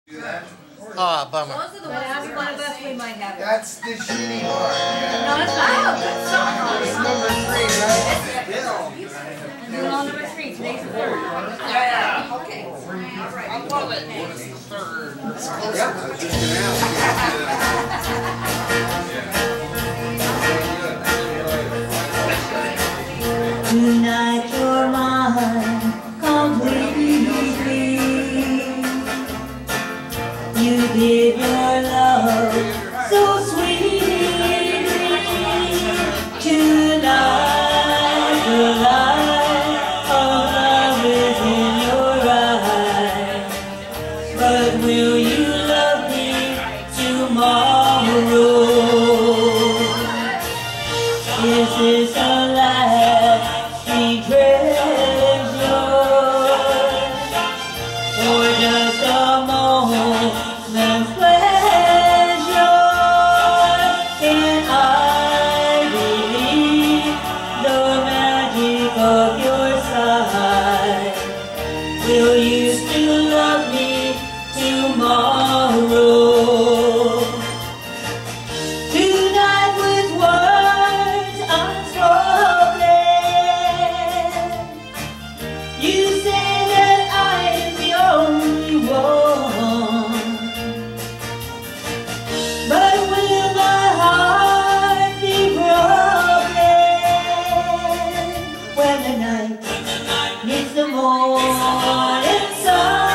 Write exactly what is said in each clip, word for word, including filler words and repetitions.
Ah, bummer. Those are the ones every one of us we might have. That's the shitty part. No, it's not. That's not. It's number three, right? And then on number three, today's the third. Yeah, yeah. Okay. All right. I love it. What is the third? It's close. Tonight you're mine completely. You give your love so sweetly. Tonight the light of love is in your eyes. But will you love me tomorrow? Is this a lasting treasure, or just a moment's pleasure? Can I believe the magic of your sight? Will you still love me tomorrow? Tonight with words unspoken, you say that I am the only one. But will my heart be broken when the night meets the morning sun?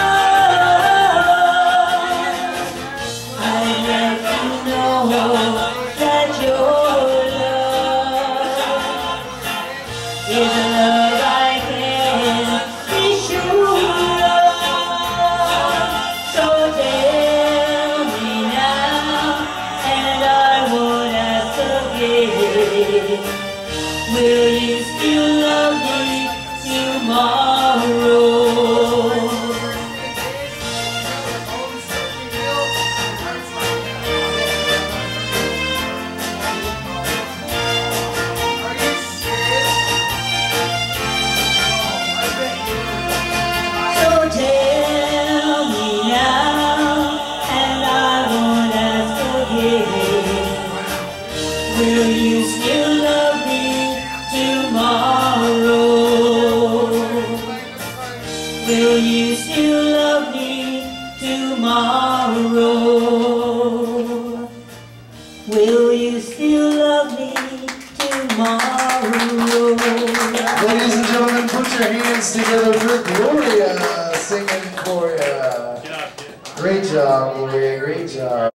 I'd like to know that your love is a love I can be sure of. So tell me now, and I won't ask again. Will you still love me tomorrow? Tell me now, and I won't ask again. Will you still love me tomorrow? Will you still love me tomorrow? Will you still love me tomorrow? Ladies and gentlemen, put your hands together for Gloria singing for you. Great job, Gloria. Great job.